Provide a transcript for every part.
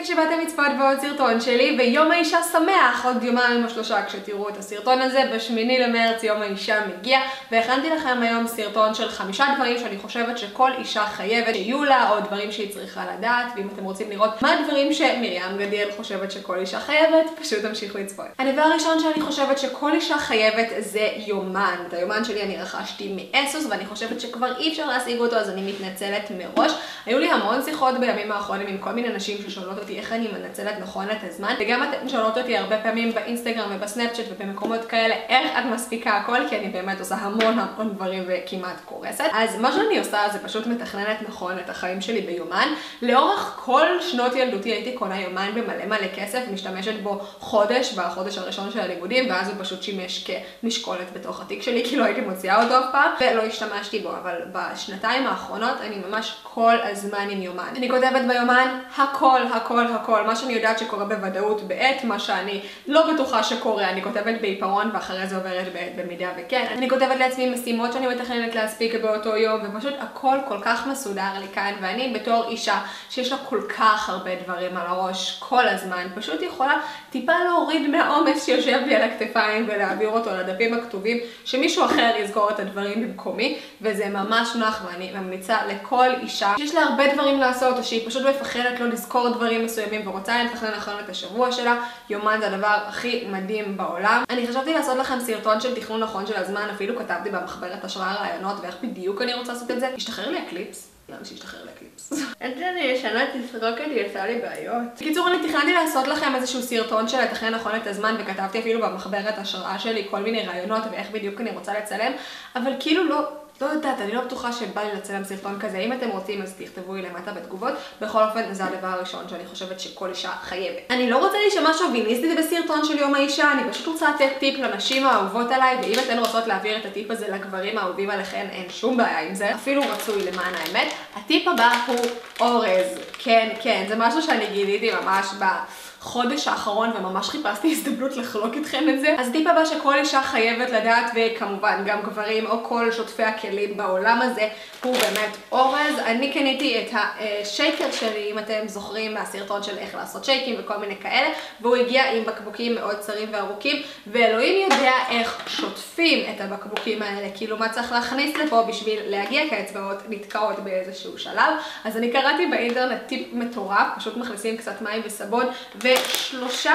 כיף שבאתם לצפות בעוד סרטון שלי, ויום האישה שמח עוד יומיים או שלושה כשתראו את הסרטון הזה. ב8 למרץ יום האישה מגיע, והכנתי לכם היום סרטון של 5 דברים שאני חושבת שכל אישה חייבת שיהיו לה, או דברים שהיא צריכה לדעת. ואם אתם רוצים לראות מה הדברים שמרים גדיאל חושבת שכל אישה חייבת, פשוט תמשיכו לצפות. הדבר הראשון שאני חושבת שכל אישה חייבת זה יומן. את היומן שלי אני רכשתי מאסוס, ואני חושבת שכבר אי אפשר להשיג אותו, אז אני מתנצלת מראש. היו לי המון שיחות בימים האחרונים עם כל מיני נשים ששואלות אותי איך אני מנצלת נכון את הזמן, וגם אתן שואלות אותי הרבה פעמים באינסטגרם ובסנאפצ'אט ובמקומות כאלה איך את מספיקה הכל, כי אני באמת עושה המון דברים וכמעט קורסת. אז מה שאני עושה זה פשוט מתכננת נכון את החיים שלי ביומן. לאורך כל שנות ילדותי הייתי קונה יומן במלא כסף, משתמשת בו חודש בחודש הראשון של הלימודים, ואז הוא פשוט שימש כמשקולת בתוך התיק שלי, כי לא הייתי מוציאה אותו אף פעם ולא השתמשתי בו. אבל בשנתיים האחרונות אני ממש כל הזמן עם יומן. אני כותבת ביומן הכל, מה שאני יודעת שקורה בוודאות בעת, מה שאני לא בטוחה שקורה אני כותבת בעיפרון, ואחרי זה עוברת בעת במידה וכן. אני כותבת לעצמי משימות שאני מתכננת להספיק באותו יום, ופשוט הכל כל כך מסודר לי כאן. ואני בתור אישה שיש לה כל כך הרבה דברים על הראש כל הזמן, פשוט יכולה טיפה להוריד מהעומס שיושב לי על הכתפיים ולהעביר אותו לדפים הכתובים, שמישהו אחר יזכור את הדברים במקומי, וזה ממש נוח. ואני ממליצה לכל אישה שיש לה הרבה דברים לעשות, או שהיא פשוט מפחדת לא לזכור דברים מסוימים ורוצה לתכנן נכון את השבוע שלה, יומן זה הדבר הכי מדהים בעולם. אני חשבתי לעשות לכם סרטון של תכנון נכון של הזמן, אפילו כתבתי במחברת השראה רעיונות ואיך בדיוק אני רוצה לעשות את זה. השתחרר לי הקליפס. למה שישתחרר לי הקליפס? את זה אני ישנה תסרוק, אני עושה לי בעיות. בקיצור, אני תכננתי לעשות לכם איזשהו סרטון של לתכנן נכון את הזמן, וכתבתי אפילו במחברת השראה שלי כל מיני רעיונות ואיך בדיוק אני רוצה לצלם, אבל כאילו לא יודעת, אני לא בטוחה שבא לי לצלם סרטון כזה. אם אתם רוצים אז תכתבו לי למטה בתגובות. בכל אופן, זה הדבר הראשון שאני חושבת שכל אישה חייבת. אני לא רוצה להישמע שוביניסטית בסרטון של יום האישה, אני פשוט רוצה לתת טיפ לנשים האהובות עליי, ואם אתן רוצות להעביר את הטיפ הזה לגברים האהובים עליכן, אין שום בעיה עם זה, אפילו רצוי למען האמת. הטיפ הבא הוא אורז. כן, זה משהו שאני גיליתי ממש בחודש האחרון, וממש חיפשתי הזדמנות לחלוק איתכם את זה. אז טיפ הבא שכל אישה חייבת לדעת, וכמובן גם גברים או כל שוטפי הכלים בעולם הזה, הוא באמת אורז. אני קניתי את השייקר שלי, אם אתם זוכרים מהסרטון של איך לעשות שייקים וכל מיני כאלה, והוא הגיע עם בקבוקים מאוד צרים וארוכים, ואלוהים יודע איך שוטפים את הבקבוקים האלה, כאילו מה צריך להכניס לפה בשביל להגיע, כי האצבעות נתקעות באיזשהו שלב. אז אני קראתי באינטרנט טיפ מטורף, פשוט מכניסים קצת מים וסבון ו3-4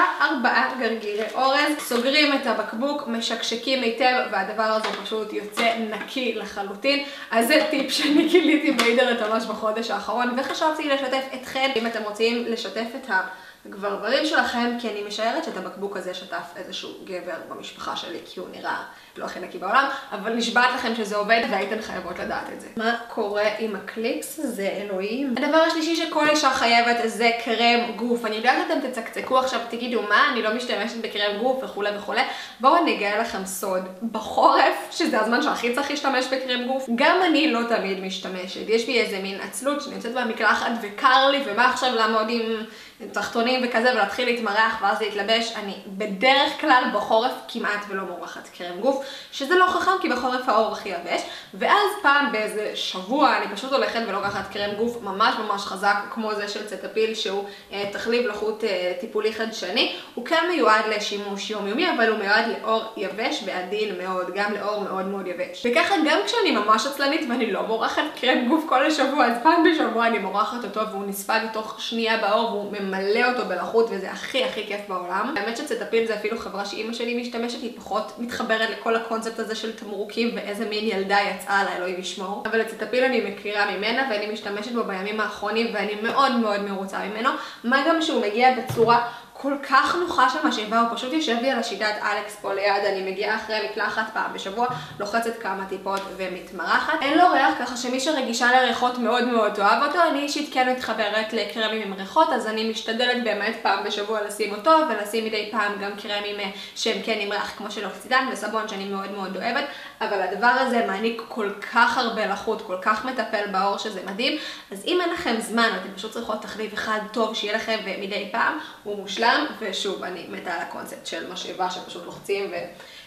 גרגירי אורז, סוגרים את הבקבוק, משקשקים היטב, והדבר הזה פשוט יוצא נקי לחלוטין. אז זה טיפ שאני גיליתי באינטרנט ממש בחודש האחרון, וחשבתי לשתף אתכם אם אתם רוצים לשתף את הגברים שלכם, כי אני משערת שאת הבקבוק הזה שטף איזשהו גבר במשפחה שלי, כי הוא נראה לא הכי נקי בעולם, אבל נשבעת לכם שזה עובד והייתן חייבות לדעת את זה. מה קורה עם הקליפס הזה, אלוהים? הדבר השלישי שכל אישה חייבת זה קרם גוף. אני יודעת שאתם תצקצקו עכשיו, תגידו מה, אני לא משתמשת בקרם גוף וכו'. בואו אני אגלה לכם סוד. בחורף, שזה הזמן שהכי צריך להשתמש בקרם גוף, גם אני לא תמיד משתמשת. יש לי איזה מין עצלות שאני יוצאת במקלחת וקר לי, ומה עכשיו לעמוד עם תחתונים וכזה ולהתחיל להתמרח ואז להתלבש. אני בדרך כלל בחורף כמעט ולא מורחת קרם גוף, שזה לא חכם כי בחורף האור הכי יבש. ואז פעם באיזה שבוע אני פשוט הולכת ולוקחת קרם גוף ממש חזק, כמו זה של צטפיל, שהוא תחליף לחות טיפולי חדשני. הוא כן מיועד לשימוש יומיומי, אבל הוא מיועד לאור יבש ועדין מאוד, גם לאור מאוד יבש. וככה גם כשאני ממש עצלנית ואני לא מורחת קרם גוף כל השבוע, אז פעם בשבוע אני מורחת אותו והוא נספג תוך שנייה באור והוא ממלא אותו בלחות, וזה הכי כיף בעולם. האמת שצטפיל זה אפילו חברה שאימא שלי משתמשת, היא פחות מתחברת לכל הקונספט הזה של תמרוקים ואיזה מין ילדה יצאה לה, אלוהים ישמור. אבל הצטפיל אני מכירה ממנה ואני משתמשת בו בימים האחרונים, ואני מאוד מרוצה ממנו. מה גם שהוא מגיע בצורה כל כך נוחה שהמשאבה, הוא פשוט יושב לי על השיטת אלכס פה ליד. אני מגיעה אחרי מקלחת פעם בשבוע, לוחצת כמה טיפות ומתמרחת. אין לו ריח, ככה שמי שרגישה לריחות מאוד תאהב אותו. אני אישית כן מתחברת לקרמים עם ריחות, אז אני משתדלת באמת פעם בשבוע לשים אותו, ולשים מדי פעם גם קרמים שהם כן עם ריח כמו של אוקסידן וסבון שאני מאוד אוהבת. אבל הדבר הזה מעניק כל כך הרבה לחות, כל כך מטפל בעור, שזה מדהים. אז אם אין לכם זמן, אתם פשוט צריכות תחליף אחד טוב שיהיה לכם ומדי פעם, הוא מושלם. ושוב, אני מתה על הקונספט של משאבה שפשוט לוחצים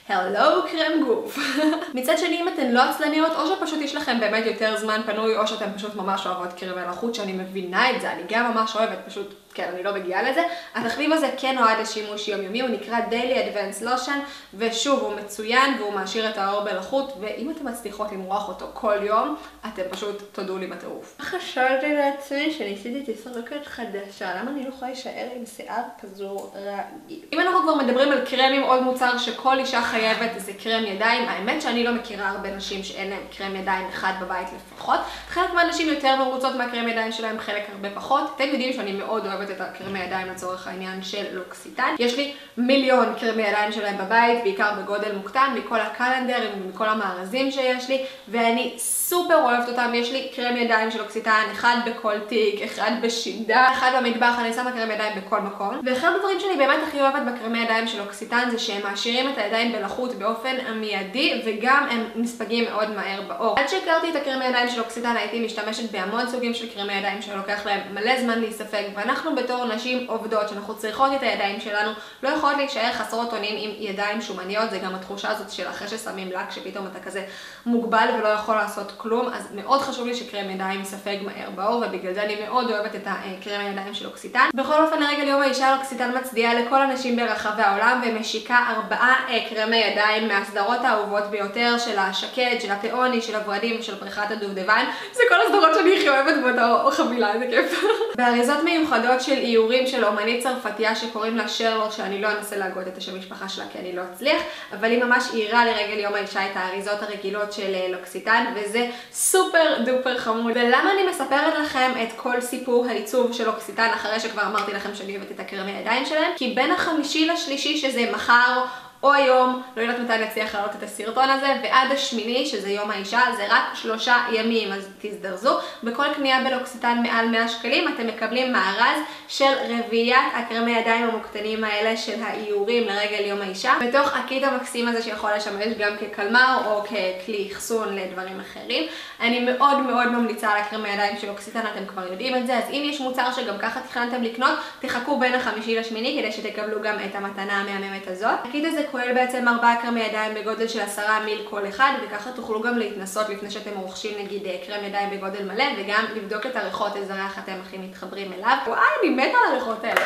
הלו קרם גוף. מצד שני, אם אתן לא עצלניות, או שפשוט יש לכם באמת יותר זמן פנוי, או שאתן פשוט ממש אוהבות קרם מלאכות, שאני מבינה את זה, אני גם ממש אוהבת, פשוט כן, אני לא מגיעה לזה. התחליף הזה כן נועד לשימוש יומיומי, הוא נקרא Daily Advanced Lotion, ושוב, הוא מצוין והוא מעשיר את העור בלחות, ואם אתן מצליחות למרוח אותו כל יום, אתם פשוט תודו לי בטירוף. חשבתי לעצמי שניסיתי תסרוקת חדשה, למה אני לא יכולה להישאר עם שיער כזו רגיל? אם אנחנו כבר מדברים על קרמים, עוד מוצר שכל אישה חייבת זה קרם ידיים. האמת שאני לא מכירה הרבה נשים שאין להם קרם ידיים אחד בבית לפחות. חלק מהנשים יותר מרוצות מהקרם ידיים שלהם, חלק הרבה פחות. אתם יודעים שאני מאוד אוהבת את הקרמי ידיים לצורך העניין של לוקסיטן. יש לי מיליון קרמי ידיים שלהם בבית, בעיקר בגודל מוקטן, מכל הקלנדרים ומכל המארזים שיש לי, ואני סופר אוהבת אותם. יש לי קרם ידיים של לוקסיטן, אחד בכל תיק, אחד בשידה, אחד במטבח, אני שמה קרם ידיים בכל מקום. ואחד הדברים שאני באמת הכי אוהבת בקרמי ידיים של לוקסיטן זה שהם מעשירים את הידיים בלחות באופן מיידי, וגם הם נספגים מאוד מהר בעור. עד שהכרתי את הקרמי ידיים של לוקסיטן הייתי משתמשת בהמון סוגים של קרמי ידיים שלוקח להם מלא זמן להיספג, ואנחנו בתור נשים עובדות שאנחנו צריכות את הידיים שלנו לא יכולות להישאר חסרות אונים עם ידיים שומניות. זה גם התחושה הזאת של אחרי ששמים לק שפתאום אתה כזה מוגבל ולא יכול לעשות כלום, אז מאוד חשוב לי שקרם ידיים יספג מהר בעור, ובגלל זה אני מאוד אוהבת את הקרם הידיים של לוקסיטן. בכל אופן, לרגל יום האישה, לוקסיטן מצדיעה לכל הנשים ברחבי העולם ומשיקה 4 קרמי ידיים מהסדרות האהובות ביותר של השקד, של הפאוני, של הוורדים ושל פריחת הדובדבן. זה כל הסדרות שאני הכי אוהבת באותה חבילה, זה כיף. באריזות מיוחדות של איורים של אומנית צרפתיה שקוראים לה שרלוט, שאני לא אנסה להגות את השם משפחה שלה כי אני לא אצליח, אבל היא ממש עירה לרגל יום האישה את האריזות הרגילות של לוקסיטן, וזה סופר דופר חמוד. ולמה אני מספרת לכם את כל סיפור העיצוב של לוקסיטן אחרי שכבר אמרתי לכם שאני אוהבת את הקרמי הידיים שלהם? כי בין החמישי לשלישי, שזה מחר או היום, לא יודעת מתי נצליח להעלות את הסרטון הזה, ועד השמיני, שזה יום האישה, זה רק 3 ימים, אז תזדרזו. בכל קנייה בלוקסיטן מעל 100 שקלים, אתם מקבלים מארז של רביעיית הקרמי ידיים המוקטנים האלה של האיורים לרגל יום האישה, בתוך הקיט המקסים הזה שיכול לשמש גם כקלמר או ככלי אחסון לדברים אחרים. אני מאוד מאוד ממליצה על הקרמי ידיים של לוקסיטן, אתם כבר יודעים את זה, אז אם יש מוצר שגם ככה תכננתם לקנות, תחכו בין החמישי לשמיני כדי שתקבלו גם את המתנה המהממת הזאת. הקיט הזה כולל בעצם 4 קרמי ידיים בגודל של 10 מיל כל אחד, וככה תוכלו גם להתנסות לפני שאתם רוכשים נגיד קרם ידיים בגודל מלא, וגם לבדוק את הריחות, איזה ריח אתם הכי מתחברים אליו. וואי, אני מתה על הריחות האלה.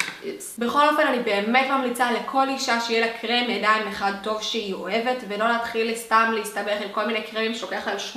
בכל אופן, אני באמת ממליצה לכל אישה שיהיה לה קרם ידיים אחד טוב שהיא אוהבת, ולא להתחיל סתם להסתבך עם כל מיני קרמים שלוקח להם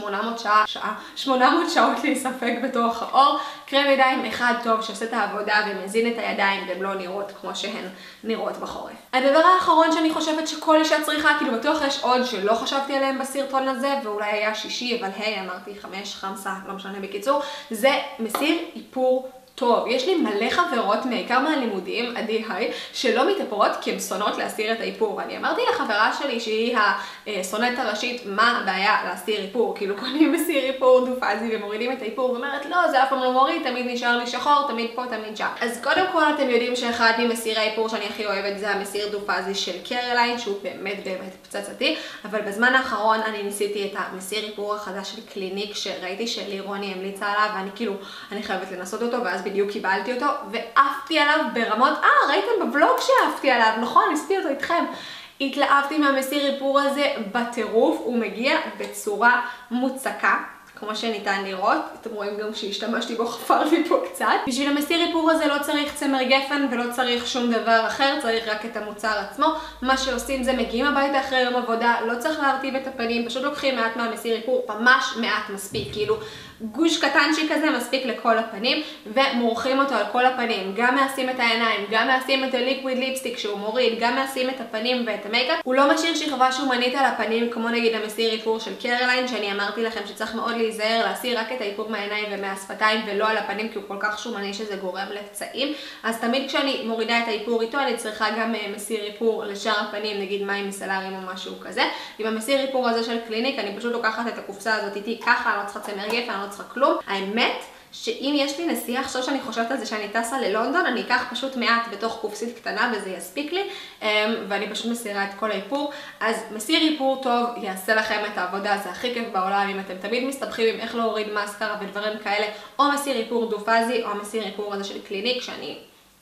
800 שעות להיספג בתוך העור. קרם ידיים אחד טוב שעושה את העבודה ומזין את הידיים והן לא נראות כמו שהן נראות בחורף. הדבר האחרון שאני חושבת שכל אישה צריכה, כאילו בטוח יש עוד שלא חשבתי עליהם בסרטון הזה, ואולי היה 6, אבל היי, אמרתי 5, 5, לא משנה בקיצור, זה מסיר איפור טוב. יש לי מלא חברות, בעיקר מהלימודים, עדי היי, שלא מתאפרות כי הן שונאות להסיר את האיפור. אני אמרתי לחברה שלי שהיא השונאת הראשית, מה הבעיה להסיר איפור? כאילו קונים מסיר איפור דופזי ומורידים את האיפור, ואומרת לא, זה אף פעם לא מוריד, תמיד נשאר לי שחור, תמיד פה, תמיד שם. אז קודם כל אתם יודעים שאחד ממסירי האיפור שאני הכי אוהבת זה המסיר דופזי של קרליין, שהוא באמת באמת פצצתי, אבל בזמן האחרון אני ניסיתי את המסיר איפור החדש של קליניק, שראיתי שלירוני המליצה עליו, ואני כאילו, אני חייבת לנסות אותו, ואז בדיוק קיבלתי אותו, ועפתי עליו ברמות, ראיתם בבלוג שעפתי עליו, נכון, ניסיתי אותו איתכם. התלהבתי מהמסיר איפור הזה בטירוף, הוא מגיע בצורה מוצקה, כמו שניתן לראות. אתם רואים גם שהשתמשתי בו, חפר לי פה קצת. בשביל המסיר איפור הזה לא צריך צמר גפן ולא צריך שום דבר אחר, צריך רק את המוצר עצמו. מה שעושים זה מגיעים הביתה אחרי יום עבודה, לא צריך להרטיב את הפנים, פשוט לוקחים מעט מהמסיר איפור, ממש מעט מספיק, כאילו גוש קטנצ'י כזה מספיק לכל הפנים, ומורחים אותו על כל הפנים. גם מעשים את העיניים, גם מעשים את הליקוויד ליפסטיק שהוא מוריד, גם מעשים את הפנים ואת המייקאפ. הוא לא משאיר שכבה שומנית על הפנים כמו נגיד המסיר איפור של קרליין, שאני אמרתי לכם שצריך מאוד להיזהר להסיר רק את האיפור מהעיניים ומהשפתיים ולא על הפנים, כי הוא כל כך שומני שזה גורם לפצעים. אז תמיד כשאני מורידה את האיפור איתו אני צריכה גם מסיר איפור לשאר הפנים, נגיד מים מסלרים או משהו כזה. עם המסיר איפור הזה של קליניק אני פשוט לוקחת את הקופסה הזאת איתי ככה, אני לא צריכה צמר גפן, אני לא צריכה כלום. האמת שאם יש לי נסיעה, עכשיו שאני חושבת על זה שאני טסה ללונדון, אני אקח פשוט מעט בתוך קופסית קטנה וזה יספיק לי, ואני פשוט מסירה את כל האיפור. אז מסיר איפור טוב יעשה לכם את העבודה, זה הכי כיף בעולם. אם אתם תמיד מסתבכים עם איך להוריד מאסקרה ודברים כאלה, או מסיר איפור דופזי או מסיר איפור הזה של קליניק, שאני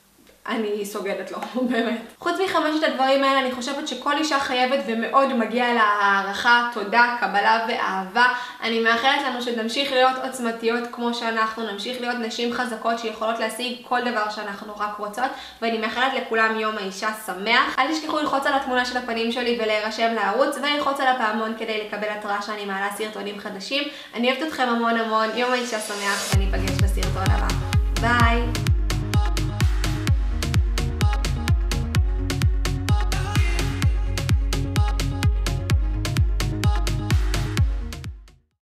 אני סוגדת לו, באמת. חוץ מחמשת הדברים האלה, אני חושבת שכל אישה חייבת ומאוד מגיע לה הערכה, תודה, קבלה ואהבה. אני מאחלת לנו שנמשיך להיות עוצמתיות כמו שאנחנו, נמשיך להיות נשים חזקות שיכולות להשיג כל דבר שאנחנו רק רוצות, ואני מאחלת לכולם יום האישה שמח. אל תשכחו ללחוץ על התמונה של הפנים שלי ולהירשם לערוץ, וללחוץ על הפעמון כדי לקבל התראה שאני מעלה סרטונים חדשים. אני אוהבת אתכם המון המון, יום האישה שמח, וניפגש בסרטון הבא. ביי!